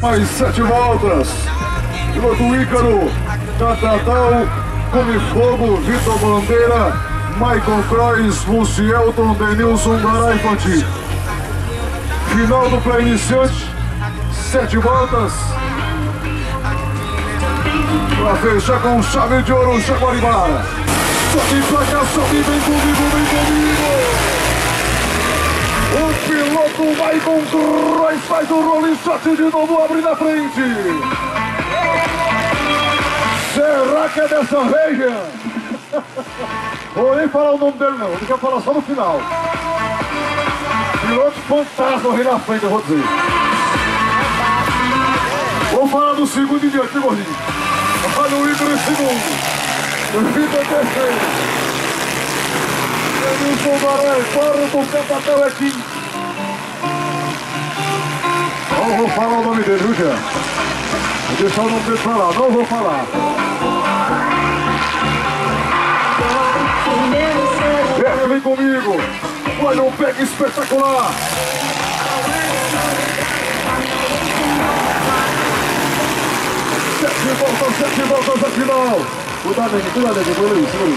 Mais 7 voltas. Piloto Ícaro, Catatal, Come Fogo, Vitor Bandeira, Michael Croix, Lucielton, Denilson Garaifante. Final do pré-iniciante, 7 voltas. Pra fechar com chave de ouro, Jaguaribara. Sobe pra cá, sobe, vem comigo, vem comigo. O piloto Michael Croix faz o rolling shot de novo, abre na frente. Será que é dessa vez, Jean? Vou nem falar o nome dele não, ele quer falar só no final. Piloto fantasma aí na frente, eu vou dizer. Vou falar do segundo em diante, gordinho. Olha o Ícaro em segundo. O Vitor terceiro. Denilson Baré, quarto, Catatal é quinto. Não vou falar o nome dele, viu, Jean? Vou deixar o nome dele pra lá, não vou falar. Vem comigo. Olha um pega espetacular. Sete voltas a final. Cuidado, Luiz, segura aí.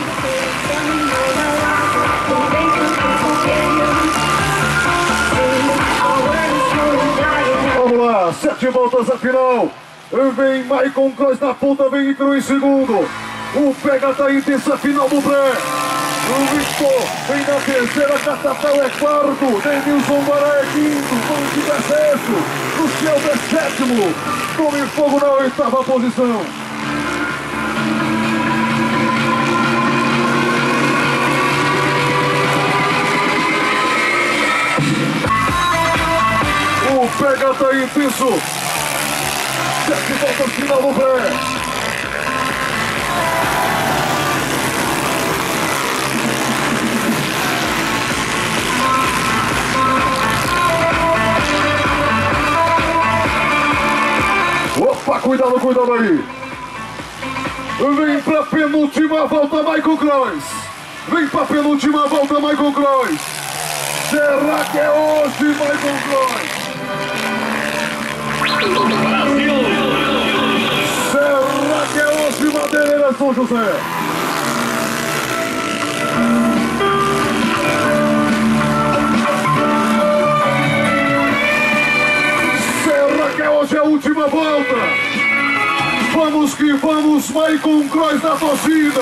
Vamos lá, 7 voltas a final. Vem Michael Croix na ponta, vem Ícaro em segundo. O pega tá intensa, final do pré. O Victor vem na terceira, Catatal é quarto. Denilson Baré é quinto, Bandido é sexto. Lucielton é sétimo. Come Fogo na oitava posição. O pega tá intenso. 7 voltas final do pé. Opa, cuidado aí. Vem pra penúltima volta, Michael Croix. Vem pra penúltima volta, Michael Croix. Será que é hoje, Michael Croix? Será que é hoje, Madeireira São José? Será que é hoje a última volta? Vamos que vamos, Michael Croix na torcida.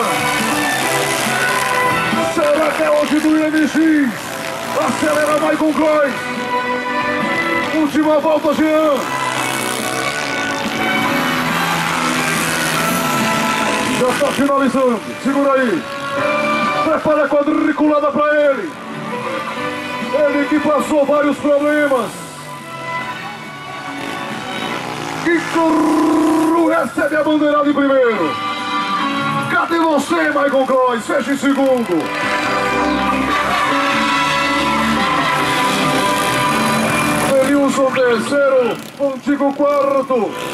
Será que é hoje do IMX? Acelera Michael Croix. Última volta, Jean. Já está finalizando. Segura aí. Prepara a quadriculada para ele. Ele que passou vários problemas. Ícaro recebe a bandeirada em primeiro. Cadê você, Michael Croix? Fecha em segundo. Denilson terceiro, Contigo quarto.